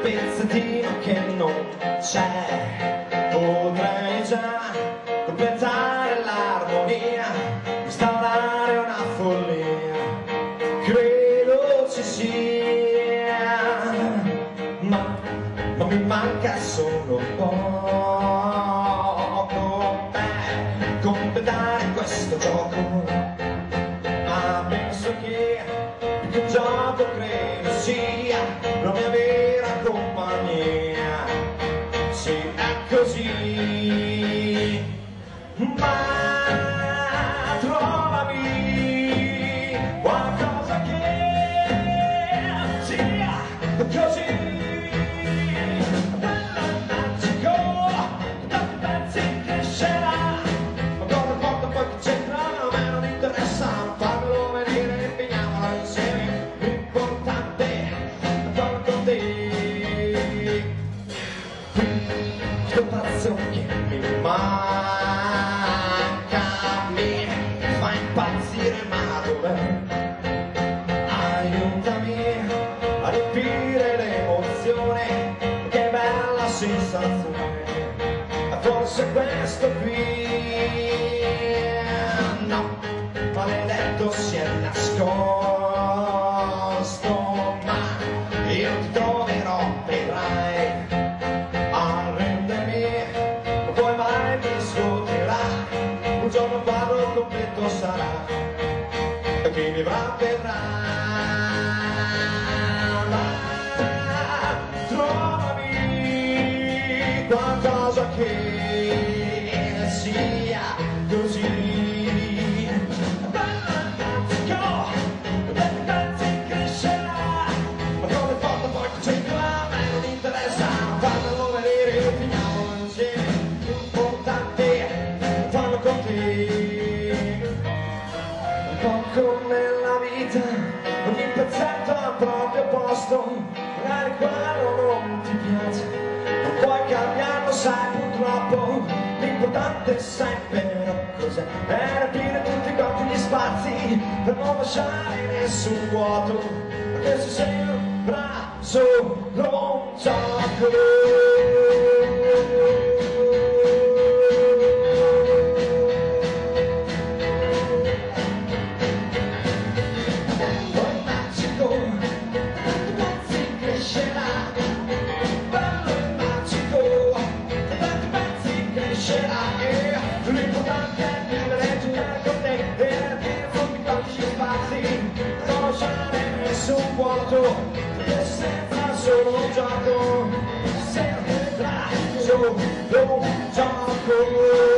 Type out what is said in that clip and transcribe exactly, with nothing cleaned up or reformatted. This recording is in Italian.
pezzettino che non c'è. Potrei già completare l'armonia, instaurare una follia, credo ci sia, ma, ma mi manca solo un poco per completare questo gioco. Ma penso che più che un gioco credo sia la mia vera compagnia. Sì, è così, ma trovami qualcosa che sia così bello e magico, da pezzi crescerà. Ma cosa porta poi che c'entra? A me non interessa, farlo venire, impegniamolo insieme. L'importante è farlo con te. Questo pazzo che mi manca mi fa impazzire, ma dov'è? Aiutami a riempire l'emozione, che bella sensazione. Forse questo qui, no, maledetto si è nascosto, ma io ti troverò, vedrai, arrendermi, ma poi mai mi sfotterai. Un giorno quadro completo sarà, e chi vivrà vedrà. Ma trovami qualcosa che sia così bello e magico, da pezzi crescerà. Ma come fatto poi che c'entra? A me non interessa, fammelo vedere, finiamolo insieme. L'importante è farlo con te. Un po' come la vita, ogni pezzetto al proprio posto. Magari quello non ti piace, non puoi cambiarlo, sai, purtroppo. L'importante sai però cos'è? È riempire tutti quanti gli spazi per non lasciare nessun vuoto, perché se sembra solo un gioco. L'importante è vivere, giocare con te e riempire tutti quanti gli spazi, non lasciare nessun vuoto, perché sembra solo un gioco, sembra solo un gioco.